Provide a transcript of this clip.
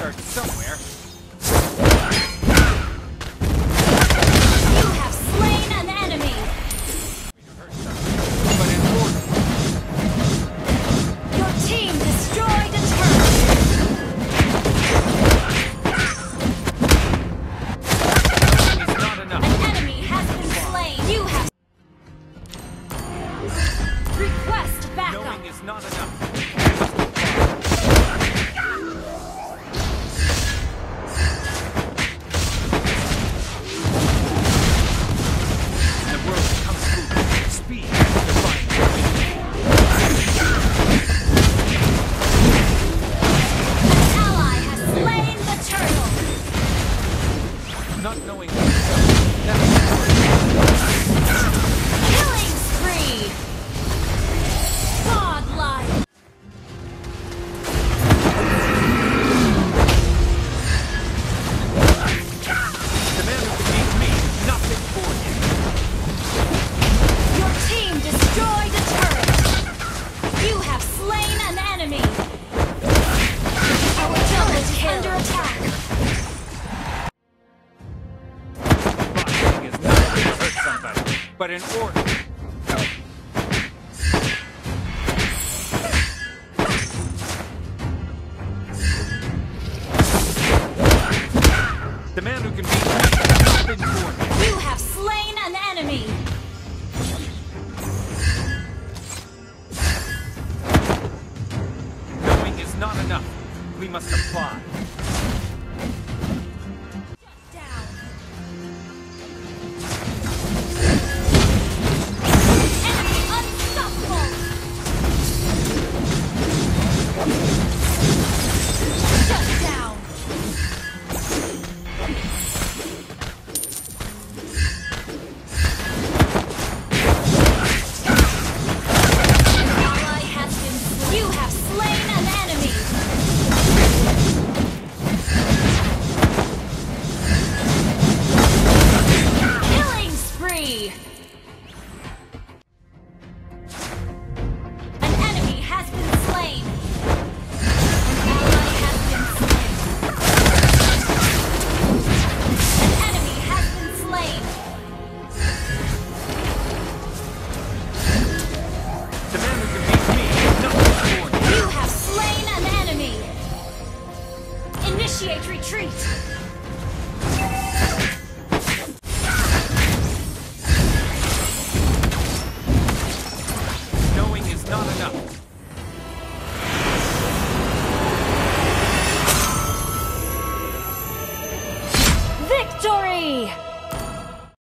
start somewhere. You have slain an enemy. But in order. Your team destroyed a turret. It's not enough. An enemy has been slain. You have. Request backup. Knowing is not enough. The world comes through speed, defying An ally has slain the turtle. not knowing. Killing spree. Godlike. The man who can beat me, nothing for him. Your team destroyed a turret. You have slain an enemy. Our turret is under attack. Boxing is not going to hurt somebody, but in order. The man who can beat me, nothing for him. You have slain an enemy. Knowing is not enough. We must apply. Down. Enemy unstoppable. Shut down. An ally has been slain. You have slain an enemy. Killing spree. An enemy has been slain. An ally has been slain. An enemy has been slain. The man who can beat me, nothing for him. You have slain an enemy. Initiate retreat. Knowing is not enough. Victory!